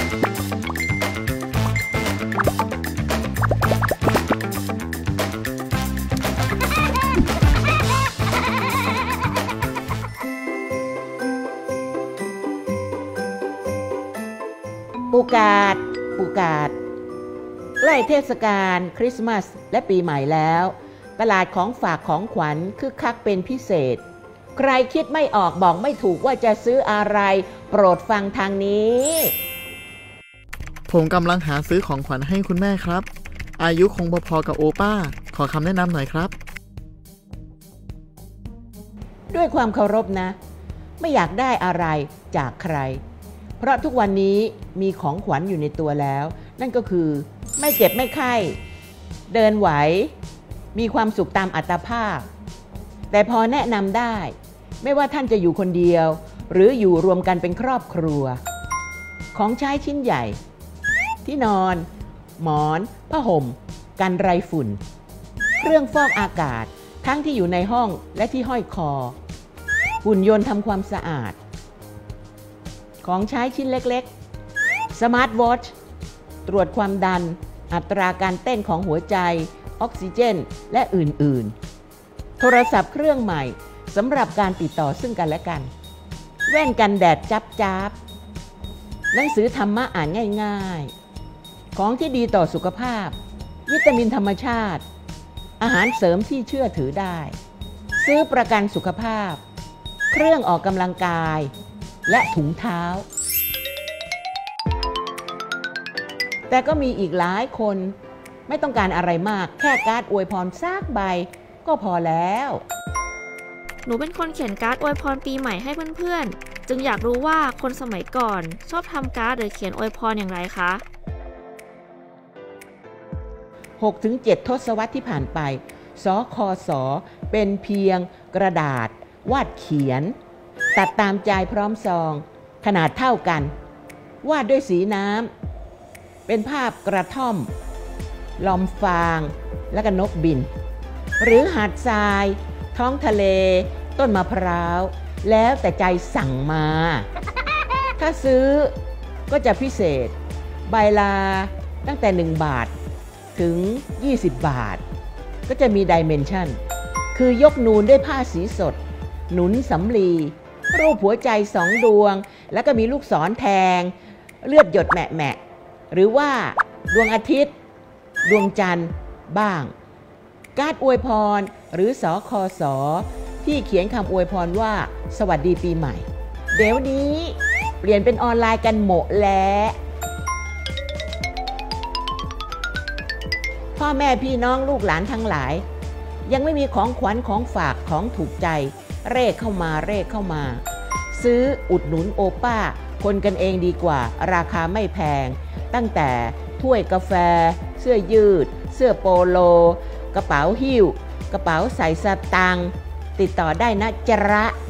ปูกาดใกล้เทศกาลคริสต์มาสและปีใหม่แล้วตลาดของฝากของขวัญคึกคักเป็นพิเศษใครคิดไม่ออกบอกไม่ถูกว่าจะซื้ออะไรโปรดฟังทางนี้ผมกำลังหาซื้อของขวัญให้คุณแม่ครับอายุคงพอๆกับโอป้าขอคำแนะนำหน่อยครับด้วยความเคารพนะไม่อยากได้อะไรจากใครเพราะทุกวันนี้มีของขวัญอยู่ในตัวแล้วนั่นก็คือไม่เจ็บไม่ไข้เดินไหวมีความสุขตามอัตภาพแต่พอแนะนำได้ไม่ว่าท่านจะอยู่คนเดียวหรืออยู่รวมกันเป็นครอบครัวของใช้ชิ้นใหญ่ที่นอนหมอนผ้าห่มกันไรฝุ่นเครื่องฟอกอากาศทั้งที่อยู่ในห้องและที่ห้อยคอหุ่นยนต์ทำความสะอาดของใช้ชิ้นเล็กๆสมาร์ทวอทช์ตรวจความดันอัตราการเต้นของหัวใจออกซิเจนและอื่นๆโทรศัพท์เครื่องใหม่สำหรับการติดต่อซึ่งกันและกันแว่นกันแดดจับหนังสือธรรมะอ่านง่ายๆของที่ดีต่อสุขภาพวิตามินธรรมชาติอาหารเสริมที่เชื่อถือได้ซื้อประกันสุขภาพเครื่องออกกำลังกายและถุงเท้าแต่ก็มีอีกหลายคนไม่ต้องการอะไรมากแค่การ์ดอวยพรสักใบก็พอแล้วหนูเป็นคนเขียนการ์ดอวยพรปีใหม่ให้เพื่อนๆจึงอยากรู้ว่าคนสมัยก่อนชอบทำการ์ดหรือเขียนอวยพรอย่างไรคะ 6-7 ทศวรรษที่ผ่านไปสคส.เป็นเพียงกระดาษวาดเขียนตัดตามใจพร้อมซองขนาดเท่ากันวาดด้วยสีน้ำเป็นภาพกระท่อมลอมฟางและก็นกบินหรือหาดทรายท้องทะเลต้นมะพร้าวแล้วแต่ใจสั่งมาถ้าซื้อก็จะพิเศษใบละตั้งแต่1 บาทถึง20 บาทก็จะมีดิเมนชันคือยกนูนด้วยผ้าสีสดหนุนสำลีรูปหัวใจ2 ดวงแล้วก็มีลูกศรแทงเลือดหยดแหมะหรือว่าดวงอาทิตย์ดวงจันทร์บ้างการ์ดอวยพรหรือสคส.ที่เขียนคำอวยพรว่าสวัสดีปีใหม่เดี๋ยวนี้เปลี่ยนเป็นออนไลน์กันหมดแล้วพ่อแม่พี่น้องลูกหลานทั้งหลายยังไม่มีของขวัญของฝากของถูกใจเร่เข้ามาซื้ออุดหนุนโอป้าคนกันเองดีกว่าราคาไม่แพงตั้งแต่ถ้วยกาแฟเสื้อยืดเสื้อโปโลกระเป๋าหิ้วกระเป๋าใส่สตางค์ติดต่อได้นะจ๊ะ